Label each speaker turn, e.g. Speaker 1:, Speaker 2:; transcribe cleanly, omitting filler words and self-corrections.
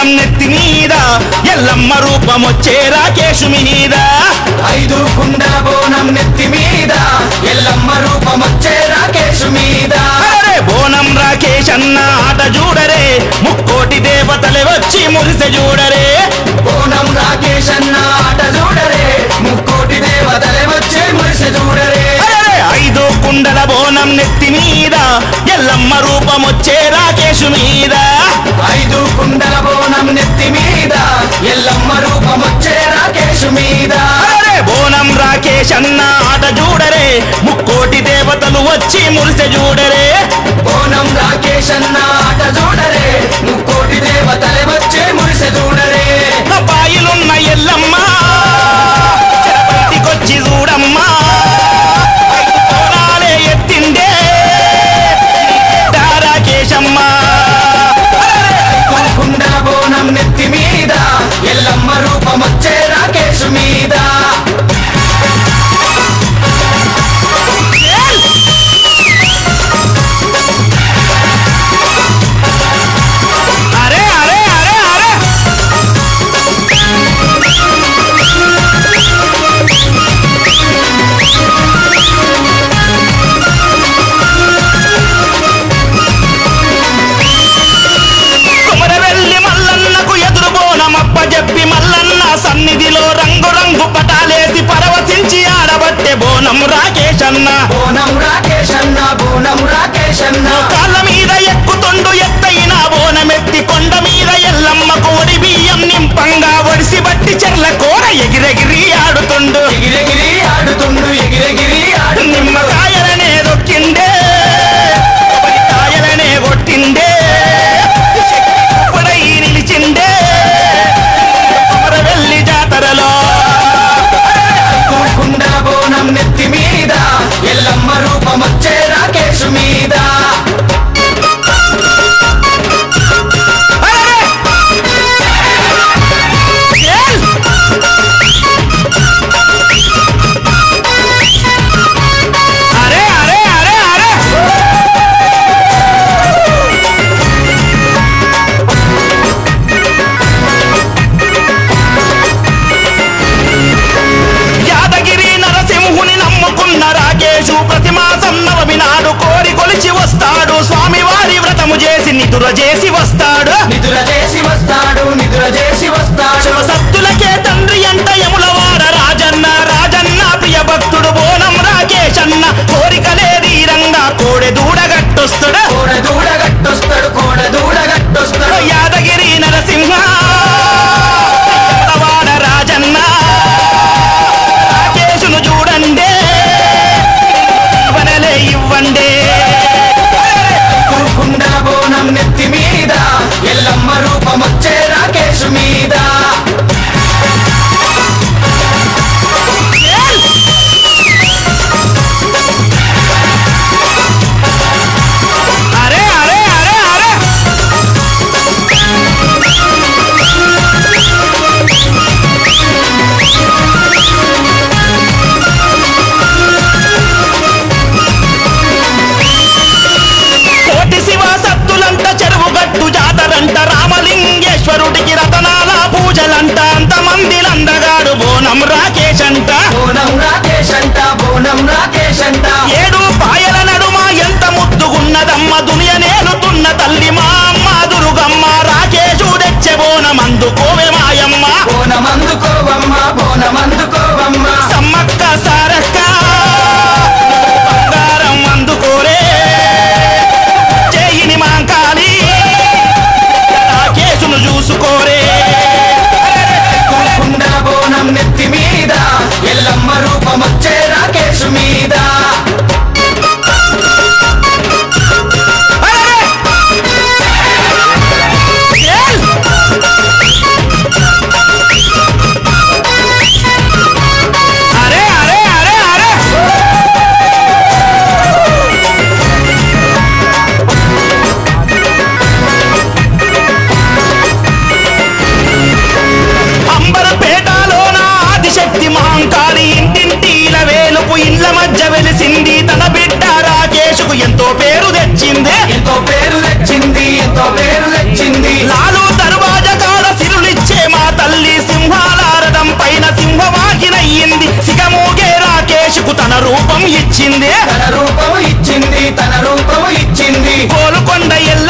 Speaker 1: బోనం నెత్తి మీద ఎల్లమ్మ రూపమొచ్చే రాకేశు మీద
Speaker 2: 5 కుండల బోనం నెత్తి మీద ఎల్లమ్మ రూపమొచ్చే రాకేశు మీద
Speaker 1: బోనం రాకేష్ అన్న ఆట చూడరే ముక్కోటి దేవతలే వచ్చి మురిసె చూడరే
Speaker 2: బోనం రాకేష్ అన్న ఆట చూడరే ముక్కోటి దేవతలే వచ్చి మురిసె చూడరే
Speaker 1: 5 కుండల బోనం నెత్తి మీద ఎల్లమ్మ రూపమొచ్చే రాకేశు మీద
Speaker 2: 5 కుండల బోనం నెత్తి మీద ఎల్లమ్మ రూపమొచ్చే రాకేశు మీద
Speaker 1: బోనం రాకేష్ అన్న ఆట చూడరే ముక్కోటి దేవతలు వచ్చి మురిసె చూడరే
Speaker 2: బోనం రాకేష్ అన్న ఆట చూడరే ముక్కోటి దేవతలే వచ్చి మురిసె చూడరే
Speaker 1: పాయిలున్న ఎల్లమ్మ బయటికొచ్చి చూడమ్మా ఎత్తిండే రాకేశమ్మ
Speaker 2: కుండల బోనం నెత్తి మీద ఎల్లమ్మ రూపమొచ్చే రాకేశు మీద
Speaker 1: చెప్పి మల్లన్న సన్నిధిలో రంగు రంగు పటాలేసి పరవశించి ఆడబట్టే బోనం రాకేష్ అన్న
Speaker 2: బోనం రాకేష్ అన్న బోనం రాకేష్ అన్న
Speaker 1: కాళ్ళ మీద ఎక్కుతుండు ఎత్తైన బోనమెత్తి కొండ మీద ఎల్లమ్మకు ఒడి బియ్యం నింపంగా ఒడిసి బట్టి చెర్ల కూర ఎగిరెగిరి ఆడుతుండు
Speaker 2: ఎగిరెగిరి ఆడుతుండు ఎగిరెగిరి ఆడు
Speaker 1: నిమ్మకాయలనే దొక్కిండే కాయలనే కొట్టిండే పడై నిలిచిండే వెళ్ళి జాతరలో
Speaker 2: కుండల బోనం నెత్తి మీద ఎల్లమ్మ రూపమొచ్చే రాకేశు మీద
Speaker 1: ప్రతి మాసం నవమి నాడు కోరి కొలిచి వస్తాడు స్వామివారి వ్రతము చేసి నిదుర చేసి వస్తాడు
Speaker 2: నిదుర చేసి వస్తాడు నిదుర చేసి వస్తాడు
Speaker 1: సత్తులకే తండ్రి అంట యములవాడ రాజన్న రాజన్న ప్రియ భక్తుడు బోనం రాకేష్ అన్న కోరికలే తీరంగా కోడె దూడగట్టొస్తాడు
Speaker 2: కోడె దూడగట్టొస్తాడు కోడె దూడగట్టొస్తాడు
Speaker 1: యాదగిరి నరసింహ యములవాడ రాజన్న రాకేశును చూడండి ఇవ్వండి
Speaker 2: కుండల బోనం నెత్తి మీద
Speaker 1: సిగమోగే రాకేష్కు తన రూపం ఇచ్చింది
Speaker 2: తన రూపం ఇచ్చింది, తన రూపం ఇచ్చింది.
Speaker 1: గోలుకొండ